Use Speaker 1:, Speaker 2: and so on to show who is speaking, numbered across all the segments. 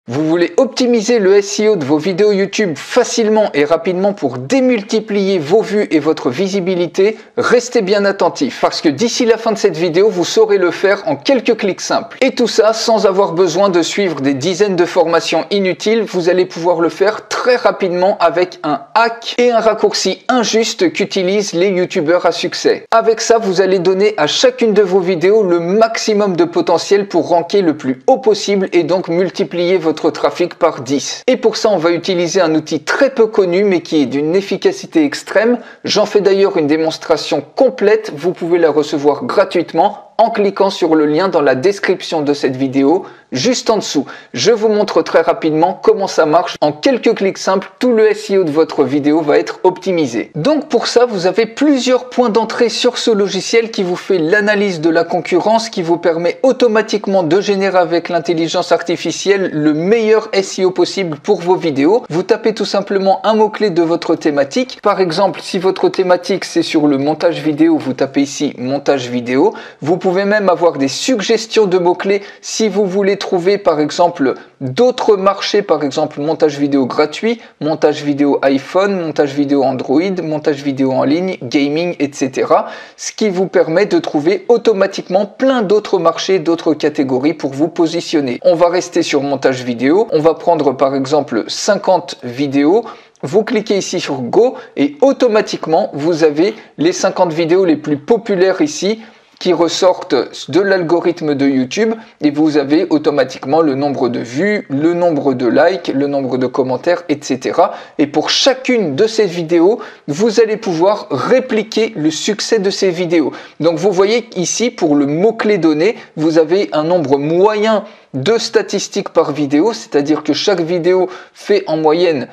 Speaker 1: Vous voulez optimiser le SEO de vos vidéos YouTube facilement et rapidement pour démultiplier vos vues et votre visibilité? Restez bien attentifs parce que d'ici la fin de cette vidéo, vous saurez le faire en quelques clics simples. Et tout ça sans avoir besoin de suivre des dizaines de formations inutiles. Vous allez pouvoir le faire très rapidement avec un hack et un raccourci injuste qu'utilisent les YouTubeurs à succès. Avec ça, vous allez donner à chacune de vos vidéos le maximum de potentiel pour ranker le plus haut possible et donc multiplier votre trafic par 10. Et pour ça, on va utiliser un outil très peu connu mais qui est d'une efficacité extrême. J'en fais d'ailleurs une démonstration complète. Vous pouvez la recevoir gratuitement en cliquant sur le lien dans la description de cette vidéo, juste en dessous. Je vous montre très rapidement comment ça marche. En quelques clics simples, tout le SEO de votre vidéo va être optimisé. Donc pour ça, vous avez plusieurs points d'entrée sur ce logiciel qui vous fait l'analyse de la concurrence, qui vous permet automatiquement de générer avec l'intelligence artificielle le meilleur SEO possible pour vos vidéos. Vous tapez tout simplement un mot-clé de votre thématique. Par exemple, si votre thématique c'est sur le montage vidéo, vous tapez ici montage vidéo. Vous pouvez même avoir des suggestions de mots-clés si vous voulez trouver par exemple d'autres marchés, par exemple montage vidéo gratuit, montage vidéo iPhone, montage vidéo Android, montage vidéo en ligne, gaming, etc. Ce qui vous permet de trouver automatiquement plein d'autres marchés, d'autres catégories pour vous positionner. On va rester sur montage vidéo, on va prendre par exemple 50 vidéos. Vous cliquez ici sur Go et automatiquement vous avez les 50 vidéos les plus populaires ici qui ressortent de l'algorithme de YouTube et vous avez automatiquement le nombre de vues, le nombre de likes, le nombre de commentaires, etc. Et pour chacune de ces vidéos, vous allez pouvoir répliquer le succès de ces vidéos. Donc vous voyez ici, pour le mot-clé donné, vous avez un nombre moyen de statistiques par vidéo, c'est-à-dire que chaque vidéo fait en moyenne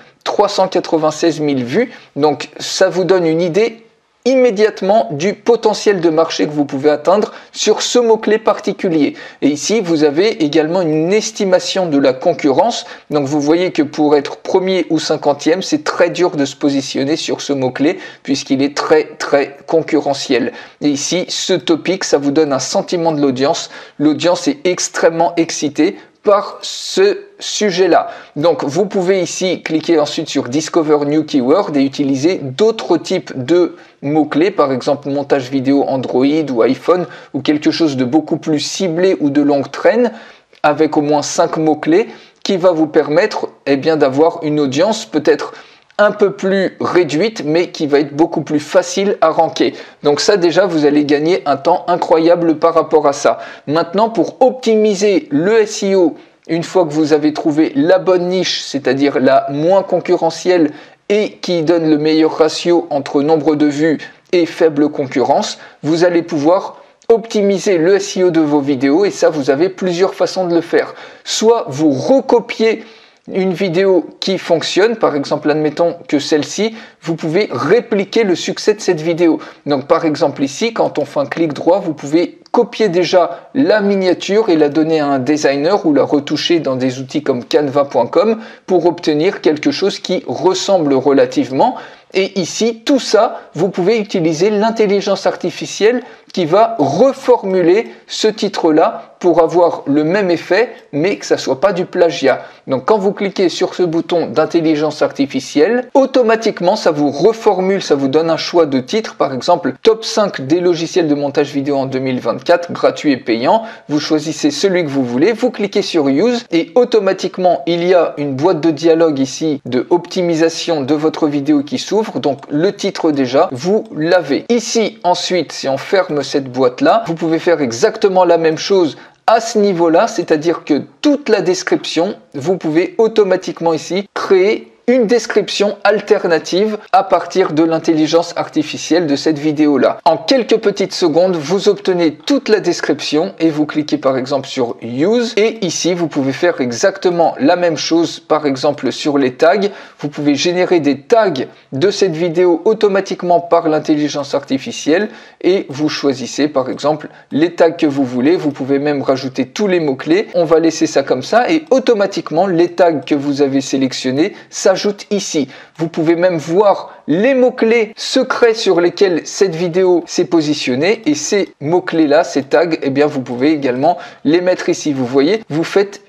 Speaker 1: 396 000 vues. Donc ça vous donne une idée immédiatement du potentiel de marché que vous pouvez atteindre sur ce mot-clé particulier. Et ici, vous avez également une estimation de la concurrence. Donc, vous voyez que pour être premier ou 50e, c'est très dur de se positionner sur ce mot-clé puisqu'il est très concurrentiel. Et ici, ce topic, ça vous donne un sentiment de l'audience. L'audience est extrêmement excitée par ce sujet-là. Donc, vous pouvez ici cliquer ensuite sur Discover New Keyword et utiliser d'autres types de mots-clés, par exemple montage vidéo Android ou iPhone ou quelque chose de beaucoup plus ciblé ou de longue traîne avec au moins 5 mots-clés qui va vous permettre d'avoir une audience peut-être un peu plus réduite, mais qui va être beaucoup plus facile à ranker. Donc ça déjà, vous allez gagner un temps incroyable par rapport à ça. Maintenant, pour optimiser le SEO, une fois que vous avez trouvé la bonne niche, c'est-à-dire la moins concurrentielle et qui donne le meilleur ratio entre nombre de vues et faible concurrence, vous allez pouvoir optimiser le SEO de vos vidéos et ça, vous avez plusieurs façons de le faire. Soit vous recopiez une vidéo qui fonctionne, par exemple, admettons que celle-ci, vous pouvez répliquer le succès de cette vidéo. Donc, par exemple, ici, quand on fait un clic droit, vous pouvez copier déjà la miniature et la donner à un designer ou la retoucher dans des outils comme canva.com pour obtenir quelque chose qui ressemble relativement. Et ici, tout ça, vous pouvez utiliser l'intelligence artificielle qui va reformuler ce titre-là pour avoir le même effet, mais que ça ne soit pas du plagiat. Donc quand vous cliquez sur ce bouton d'intelligence artificielle, automatiquement ça vous reformule, ça vous donne un choix de titre, par exemple top 5 des logiciels de montage vidéo en 2024, gratuit et payant. Vous choisissez celui que vous voulez, vous cliquez sur Use et automatiquement il y a une boîte de dialogue ici de optimisation de votre vidéo qui s'ouvre. Donc le titre déjà, vous l'avez. Ici ensuite, si on ferme cette boîte-là, vous pouvez faire exactement la même chose à ce niveau-là, c'est-à-dire que toute la description, vous pouvez automatiquement ici créer une description alternative à partir de l'intelligence artificielle de cette vidéo-là. En quelques petites secondes, vous obtenez toute la description et vous cliquez par exemple sur Use et ici, vous pouvez faire exactement la même chose, par exemple sur les tags. Vous pouvez générer des tags de cette vidéo automatiquement par l'intelligence artificielle et vous choisissez par exemple les tags que vous voulez. Vous pouvez même rajouter tous les mots-clés. On va laisser ça comme ça et automatiquement, les tags que vous avez sélectionnés s'ajoutent ici. Vous pouvez même voir les mots-clés secrets sur lesquels cette vidéo s'est positionnée et ces mots-clés là, ces tags, eh bien vous pouvez également les mettre ici. Vous voyez, vous faites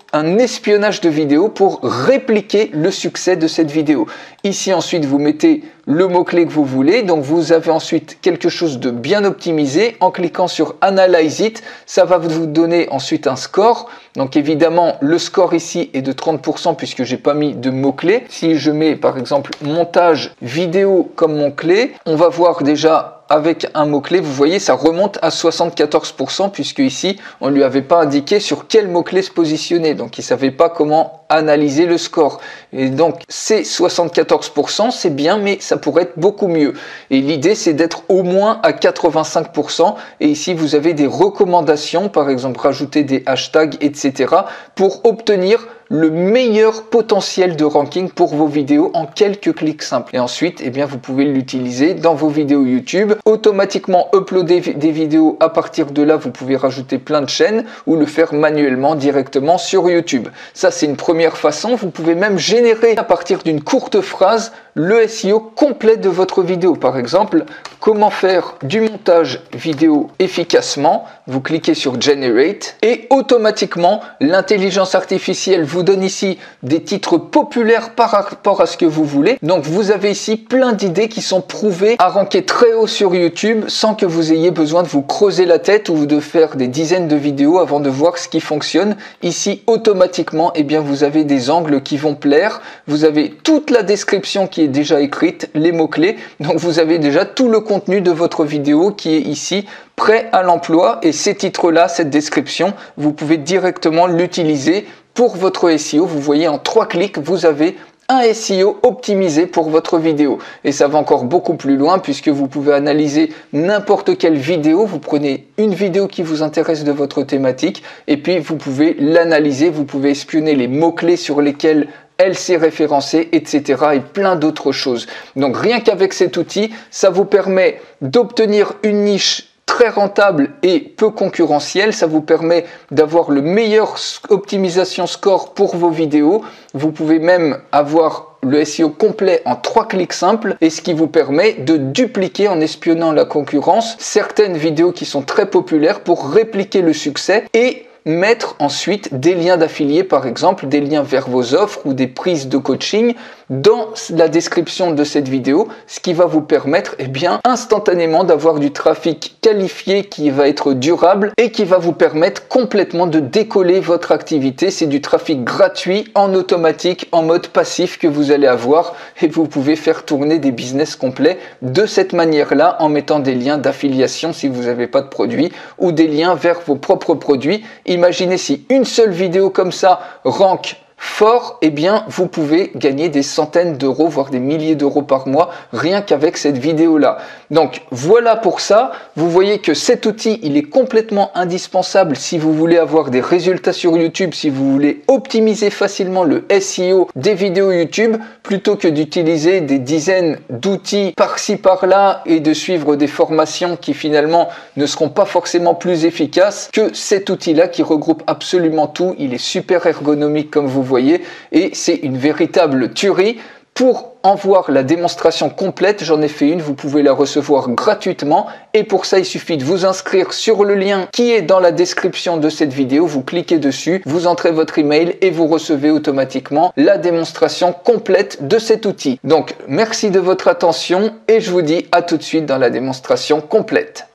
Speaker 1: un espionnage de vidéo pour répliquer le succès de cette vidéo. Ici ensuite vous mettez le mot-clé que vous voulez, donc vous avez ensuite quelque chose de bien optimisé. En cliquant sur Analyze It, ça va vous donner ensuite un score. Donc évidemment le score ici est de 30% puisque j'ai pas mis de mot-clé. Si je mets par exemple montage vidéo comme mot-clé, on va voir déjà avec un mot-clé, vous voyez, ça remonte à 74% puisque ici, on ne lui avait pas indiqué sur quel mot-clé se positionner. Donc, il ne savait pas comment analyser le score. Et donc, ces 74%, c'est bien, mais ça pourrait être beaucoup mieux. Et l'idée, c'est d'être au moins à 85%. Et ici, vous avez des recommandations, par exemple, rajouter des hashtags, etc. pour obtenir le meilleur potentiel de ranking pour vos vidéos en quelques clics simples. Et ensuite, eh bien, vous pouvez l'utiliser dans vos vidéos YouTube, automatiquement uploader des vidéos. À partir de là, vous pouvez rajouter plein de chaînes ou le faire manuellement directement sur YouTube. Ça, c'est une première façon. Vous pouvez même générer à partir d'une courte phrase le SEO complet de votre vidéo. Par exemple, comment faire du montage vidéo efficacement. Vous cliquez sur Generate et automatiquement, l'intelligence artificielle vous donne ici des titres populaires par rapport à ce que vous voulez. Donc, vous avez ici plein d'idées qui sont prouvées à ranker très haut sur YouTube sans que vous ayez besoin de vous creuser la tête ou de faire des dizaines de vidéos avant de voir ce qui fonctionne. Ici, automatiquement, eh bien, vous avez des angles qui vont plaire. Vous avez toute la description qui est déjà écrite, les mots-clés. Donc, vous avez déjà tout le contenu de votre vidéo qui est ici prêt à l'emploi. Et ces titres-là, cette description, vous pouvez directement l'utiliser pour votre SEO. Vous voyez, en 3 clics, vous avez un SEO optimisé pour votre vidéo. Et ça va encore beaucoup plus loin puisque vous pouvez analyser n'importe quelle vidéo. Vous prenez une vidéo qui vous intéresse de votre thématique et puis vous pouvez l'analyser. Vous pouvez espionner les mots-clés sur lesquels elle s'est référencée, etc. et plein d'autres choses. Donc rien qu'avec cet outil, ça vous permet d'obtenir une niche très rentable et peu concurrentielle. Ça vous permet d'avoir le meilleur optimisation score pour vos vidéos. Vous pouvez même avoir le SEO complet en 3 clics simples et ce qui vous permet de dupliquer en espionnant la concurrence certaines vidéos qui sont très populaires pour répliquer le succès et mettre ensuite des liens d'affiliés, par exemple des liens vers vos offres ou des prises de coaching dans la description de cette vidéo, ce qui va vous permettre instantanément d'avoir du trafic qualifié qui va être durable et qui va vous permettre complètement de décoller votre activité. C'est du trafic gratuit en automatique, en mode passif que vous allez avoir et vous pouvez faire tourner des business complets de cette manière-là en mettant des liens d'affiliation si vous n'avez pas de produits ou des liens vers vos propres produits. Imaginez si une seule vidéo comme ça rank fort, eh bien, vous pouvez gagner des centaines d'euros, voire des milliers d'euros par mois, rien qu'avec cette vidéo-là. Donc, voilà pour ça. Vous voyez que cet outil, il est complètement indispensable si vous voulez avoir des résultats sur YouTube, si vous voulez optimiser facilement le SEO des vidéos YouTube, plutôt que d'utiliser des dizaines d'outils par-ci, par-là et de suivre des formations qui finalement ne seront pas forcément plus efficaces que cet outil-là qui regroupe absolument tout. Il est super ergonomique comme vous voyez et c'est une véritable tuerie. Pour en voir la démonstration complète, j'en ai fait une, vous pouvez la recevoir gratuitement et pour ça il suffit de vous inscrire sur le lien qui est dans la description de cette vidéo, vous cliquez dessus, vous entrez votre email et vous recevez automatiquement la démonstration complète de cet outil. Donc merci de votre attention et je vous dis à tout de suite dans la démonstration complète.